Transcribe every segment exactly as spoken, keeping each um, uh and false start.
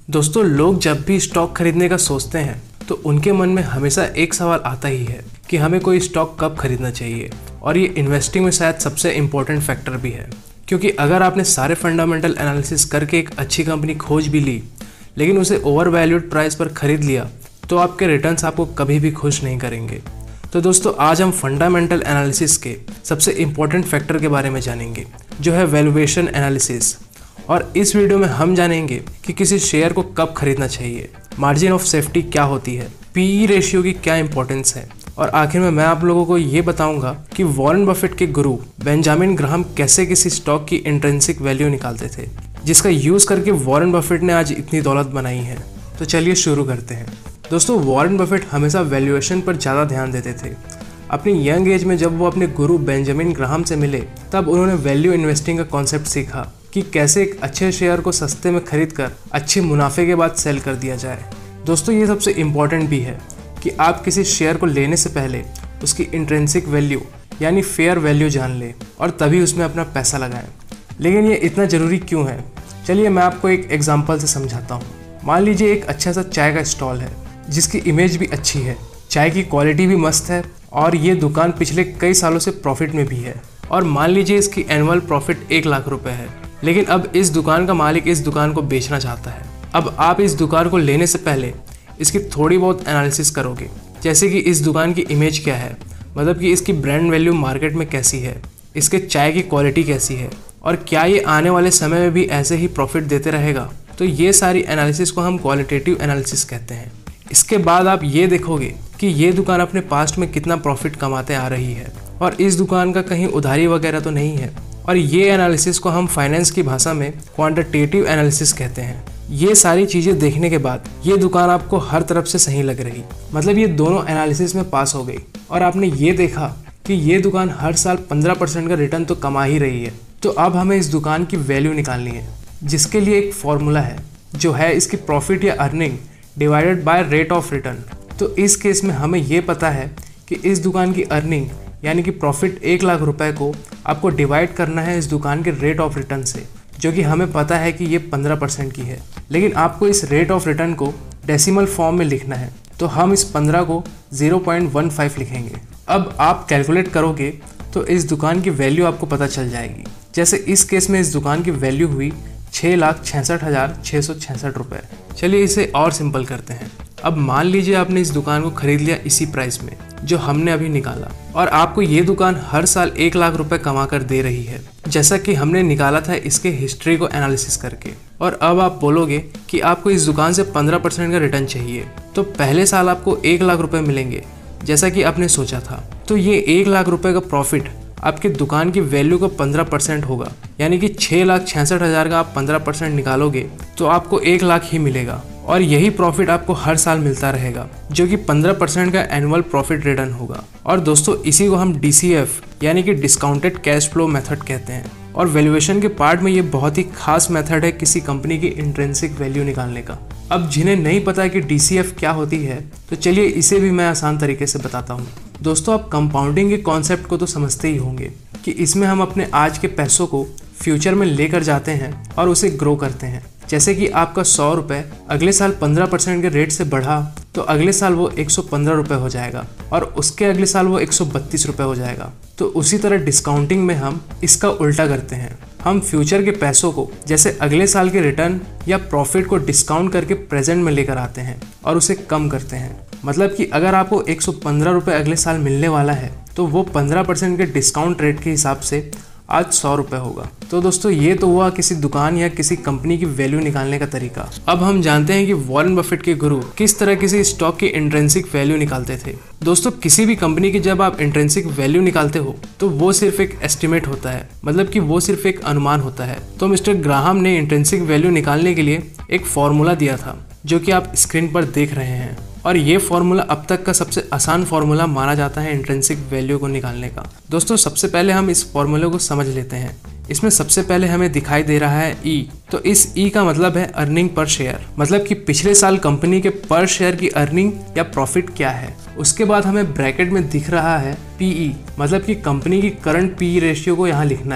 दोस्तों, लोग जब भी स्टॉक खरीदने का सोचते हैं तो उनके मन में हमेशा एक सवाल आता ही है कि हमें कोई स्टॉक कब खरीदना चाहिए। और ये इन्वेस्टिंग में शायद सबसे इम्पोर्टेंट फैक्टर भी है, क्योंकि अगर आपने सारे फंडामेंटल एनालिसिस करके एक अच्छी कंपनी खोज भी ली लेकिन उसे ओवर वैल्यूड प्राइस पर खरीद लिया तो आपके रिटर्न्स आपको कभी भी खुश नहीं करेंगे। तो दोस्तों, आज हम फंडामेंटल एनालिसिस के सबसे इम्पोर्टेंट फैक्टर के बारे में जानेंगे, जो है वैल्यूएशन एनालिसिस। और इस वीडियो में हम जानेंगे कि किसी शेयर को कब खरीदना चाहिए, मार्जिन ऑफ सेफ्टी क्या होती है, पीई रेशियो की क्या इंपॉर्टेंस है, और आखिर में मैं आप लोगों को ये बताऊंगा कि वॉरेन बफेट के गुरु बेंजामिन ग्राहम कैसे किसी स्टॉक की इंट्रिंसिक वैल्यू निकालते थे, जिसका यूज करके वॉरेन बफेट ने आज इतनी दौलत बनाई है। तो चलिए शुरू करते हैं। दोस्तों, वॉरेन बफेट हमेशा वैल्यूएशन पर ज़्यादा ध्यान देते थे। अपनी यंग एज में जब वो अपने गुरु बेंजामिन ग्राहम से मिले तब उन्होंने वैल्यू इन्वेस्टिंग का कॉन्सेप्ट सीखा कि कैसे एक अच्छे शेयर को सस्ते में खरीद कर अच्छे मुनाफे के बाद सेल कर दिया जाए। दोस्तों, ये सबसे इम्पॉर्टेंट भी है कि आप किसी शेयर को लेने से पहले उसकी इंट्रिंसिक वैल्यू यानी फेयर वैल्यू जान लें और तभी उसमें अपना पैसा लगाएं। लेकिन ये इतना ज़रूरी क्यों है? चलिए मैं आपको एक एग्जांपल से समझाता हूँ। मान लीजिए एक अच्छा सा चाय का स्टॉल है जिसकी इमेज भी अच्छी है, चाय की क्वालिटी भी मस्त है और ये दुकान पिछले कई सालों से प्रॉफिट में भी है। और मान लीजिए इसकी एनुअल प्रॉफिट एक लाख रुपए है, लेकिन अब इस दुकान का मालिक इस दुकान को बेचना चाहता है। अब आप इस दुकान को लेने से पहले इसकी थोड़ी बहुत एनालिसिस करोगे, जैसे कि इस दुकान की इमेज क्या है, मतलब कि इसकी ब्रांड वैल्यू मार्केट में कैसी है, इसके चाय की क्वालिटी कैसी है और क्या ये आने वाले समय में भी ऐसे ही प्रॉफिट देते रहेगा। तो ये सारी एनालिसिस को हम क्वालिटेटिव एनालिसिस कहते हैं। इसके बाद आप ये देखोगे कि ये दुकान अपने पास्ट में कितना प्रॉफिट कमाते आ रही है और इस दुकान का कहीं उधारी वगैरह तो नहीं है। और ये एनालिसिस को हम फाइनेंस की भाषा में क्वांटिटेटिव एनालिसिस कहते हैं। ये सारी चीज़ें देखने के बाद ये दुकान आपको हर तरफ से सही लग रही, मतलब ये दोनों एनालिसिस में पास हो गई और आपने ये देखा कि ये दुकान हर साल पंद्रह परसेंट का रिटर्न तो कमा ही रही है। तो अब हमें इस दुकान की वैल्यू निकालनी है, जिसके लिए एक फॉर्मूला है जो है इसकी प्रॉफिट या earning divided by rate of return. तो इस केस में हमें ये पता है कि इस दुकान की अर्निंग यानी कि प्रॉफिट एक लाख रुपए को आपको डिवाइड करना है इस दुकान के रेट ऑफ रिटर्न से, जो कि हमें पता है कि ये पंद्रह परसेंट की है। लेकिन आपको इस रेट ऑफ रिटर्न को डेसिमल फॉर्म में लिखना है, तो हम इस पंद्रह को ज़ीरो पॉइंट वन फाइव लिखेंगे। अब आप कैलकुलेट करोगे तो इस दुकान की वैल्यू आपको पता चल जाएगी। जैसे इस केस में इस दुकान की वैल्यू हुई छः लाख छियासठ हज़ार छः सौ छियासठ रुपये। चलिए इसे और सिंपल करते हैं। अब मान लीजिए आपने इस दुकान को खरीद लिया इसी प्राइस में जो हमने अभी निकाला, और आपको ये दुकान हर साल एक लाख रुपए कमा कर दे रही है, जैसा कि हमने निकाला था इसके हिस्ट्री को एनालिसिस करके। और अब आप बोलोगे कि आपको इस दुकान से पंद्रह परसेंट का रिटर्न चाहिए, तो पहले साल आपको एक लाख रुपए मिलेंगे जैसा कि आपने सोचा था। तो ये एक लाख रुपए का प्रॉफिट आपकी दुकान की वैल्यू का पंद्रह परसेंट होगा, यानी कि छः लाख छियासठ हज़ार का आप पंद्रह परसेंट निकालोगे तो आपको एक लाख ही मिलेगा। और यही प्रॉफिट आपको हर साल मिलता रहेगा, जो कि पंद्रह परसेंट का एनुअल प्रॉफिट रिटर्न होगा। और दोस्तों, इसी को हम डी सी एफ यानी कि डिस्काउंटेड कैश फ्लो मेथड कहते हैं। और वैल्यूएशन के पार्ट में ये बहुत ही खास मेथड है किसी कंपनी की इंट्रिंसिक वैल्यू निकालने का। अब जिन्हें नहीं पता कि डी सी एफ क्या होती है, तो चलिए इसे भी मैं आसान तरीके से बताता हूँ। दोस्तों, आप कंपाउंडिंग के कॉन्सेप्ट को तो समझते ही होंगे कि इसमें हम अपने आज के पैसों को फ्यूचर में लेकर जाते हैं और उसे ग्रो करते हैं। जैसे कि आपका सौ रुपये अगले साल पंद्रह परसेंट के रेट से बढ़ा तो अगले साल वो एक सौ पंद्रह रुपये हो जाएगा और उसके अगले साल वो एक सौ बत्तीस रुपये हो जाएगा। तो उसी तरह डिस्काउंटिंग में हम इसका उल्टा करते हैं। हम फ्यूचर के पैसों को जैसे अगले साल के रिटर्न या प्रॉफिट को डिस्काउंट करके प्रेजेंट में लेकर आते हैं और उसे कम करते हैं। मतलब कि अगर आपको एक सौ पंद्रह रुपये अगले साल मिलने वाला है तो वो पंद्रह परसेंट के डिस्काउंट रेट के हिसाब से आज सौ रुपये होगा। तो दोस्तों, ये तो हुआ किसी दुकान या किसी कंपनी की वैल्यू निकालने का तरीका। अब हम जानते हैं कि वॉरेन बफेट के गुरु किस तरह किसी स्टॉक की इंट्रिंसिक वैल्यू निकालते थे। दोस्तों, किसी भी कंपनी की जब आप इंट्रिंसिक वैल्यू निकालते हो तो वो सिर्फ एक एस्टिमेट होता है, मतलब कि वो सिर्फ एक अनुमान होता है। तो मिस्टर ग्राहम ने इंट्रिंसिक वैल्यू निकालने के लिए एक फॉर्मूला दिया था, जो कि आप स्क्रीन पर देख रहे हैं। और ये फॉर्मूला अब तक का सबसे आसान फॉर्मूला माना जाता है इंट्रिंसिक वैल्यू को निकालने का। दोस्तों, सबसे पहले हम इस फॉर्मूले को समझ लेते हैं। इसमें सबसे पहले हमें दिखाई दे रहा है ई। तो इस ई का मतलब है अर्निंग पर शेयर, मतलब कि पिछले साल कंपनी के पर शेयर की अर्निंग या प्रॉफिट क्या है। उसके बाद हमें ब्रैकेट में दिख रहा है पीई, मतलब कि कंपनी की करंट पीई रेशियो को यहाँ लिखना है।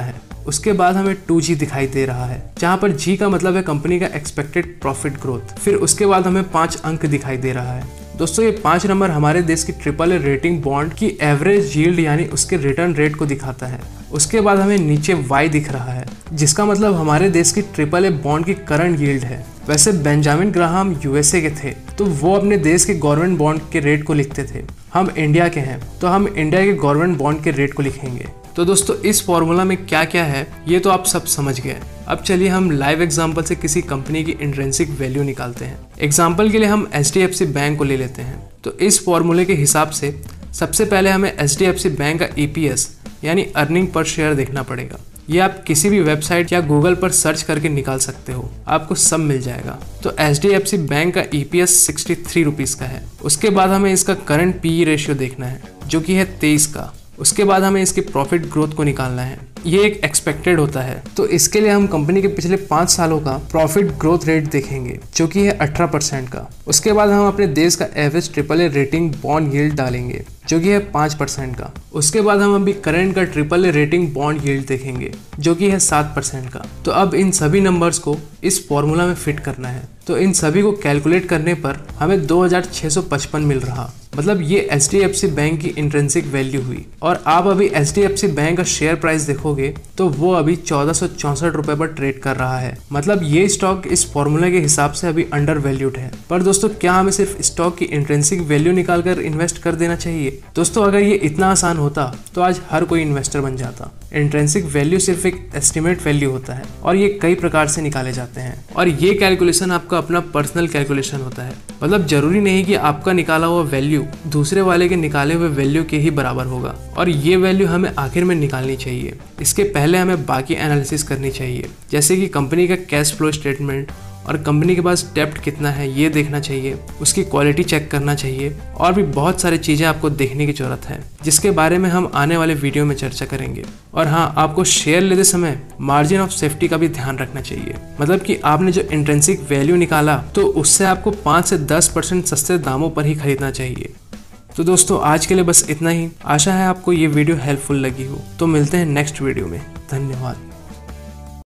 उसके बाद हमें टू जी दिखाई दे रहा है, जहाँ पर जी का मतलब है कंपनी का एक्सपेक्टेड प्रॉफिट ग्रोथ। फिर उसके बाद हमें पांच अंक दिखाई दे रहा है। दोस्तों ये पांच नंबर हमारे देश की ट्रिपल ए रेटिंग बॉन्ड की एवरेज यील्ड यानी उसके रिटर्न रेट को दिखाता है। उसके बाद हमें नीचे वाई दिख रहा है, जिसका मतलब हमारे देश की ट्रिपल ए बॉन्ड की करंट यील्ड है। वैसे बेंजामिन ग्राहम यूएसए के थे, तो वो अपने देश के गवर्नमेंट बॉन्ड के रेट को लिखते थे। हम इंडिया के हैं, तो हम इंडिया के गवर्नमेंट बॉन्ड के रेट को लिखेंगे। तो दोस्तों इस फॉर्मूला में क्या क्या है ये तो आप सब समझ गए। अब चलिए हम लाइव एग्जांपल से किसी कंपनी की इंट्रिंसिक वैल्यू निकालते हैं। एग्जांपल के लिए हम H D F C bank को ले लेते हैं। तो इस फॉर्मूले के हिसाब से सबसे पहले हमें H D F C bank का ई पी एस यानी अर्निंग पर शेयर देखना पड़ेगा। ये आप किसी भी वेबसाइट या गूगल पर सर्च करके निकाल सकते हो, आपको सब मिल जाएगा। तो H D F C bank का E P S sixty three rupees का है। उसके बाद हमें इसका करंट पी ई रेशियो देखना है, जो कि है तेईस का। उसके बाद हमें इसके प्रॉफिट ग्रोथ को निकालना है, ये एक एक्सपेक्टेड होता है। तो इसके लिए हम कंपनी के पिछले पाँच सालों का प्रॉफिट ग्रोथ रेट देखेंगे, जो कि है अठारह परसेंट का। उसके बाद हम अपने देश का average triple A rating bond yield डालेंगे, जो कि है पाँच परसेंट का। उसके बाद हम अभी करंट का triple A rating bond yield देखेंगे, जो कि है सात परसेंट का। तो अब इन सभी नंबर्स को इस फॉर्मूला में फिट करना है। तो इन सभी को कैलकुलेट करने पर हमें दो हज़ार छह सौ पचपन मिल रहा। मतलब ये H D F C bank की इंट्रिंसिक वैल्यू हुई। और आप अभी H D F C bank का शेयर प्राइस देखोगे तो वो अभी चौदह सौ चौसठ रुपए पर ट्रेड कर रहा है। मतलब ये स्टॉक इस फॉर्मूले के हिसाब से अभी अंडर वैल्यूड है। पर दोस्तों क्या हमें सिर्फ स्टॉक की इंट्रिंसिक वैल्यू निकाल कर इन्वेस्ट कर देना चाहिए? दोस्तों अगर ये इतना आसान होता तो आज हर कोई इन्वेस्टर बन जाता। इंट्रिंसिक वैल्यू सिर्फ एक एस्टिमेट वैल्यू होता है और ये कई प्रकार से निकाले जाते हैं। और ये कैलकुलेशन आपका अपना पर्सनल कैलकुलेशन होता है। मतलब जरूरी नहीं कि आपका निकाला हुआ वैल्यू दूसरे वाले के निकाले हुए वैल्यू के ही बराबर होगा। और ये वैल्यू हमें आखिर में निकालनी चाहिए। इसके पहले हमें बाकी एनालिसिस करनी चाहिए, जैसे कि कंपनी का कैश फ्लो स्टेटमेंट और कंपनी के पास डेप्ट कितना है ये देखना चाहिए, उसकी क्वालिटी चेक करना चाहिए और भी बहुत सारी चीज़ें आपको देखने की जरूरत है, जिसके बारे में हम आने वाले वीडियो में चर्चा करेंगे। और हाँ, आपको शेयर लेते समय मार्जिन ऑफ सेफ्टी का भी ध्यान रखना चाहिए। मतलब कि आपने जो इंट्रिंसिक वैल्यू निकाला तो उससे आपको पाँच से दस परसेंट सस्ते दामों पर ही खरीदना चाहिए। तो दोस्तों आज के लिए बस इतना ही। आशा है आपको ये वीडियो हेल्पफुल लगी हो। तो मिलते हैं नेक्स्ट वीडियो में। धन्यवाद।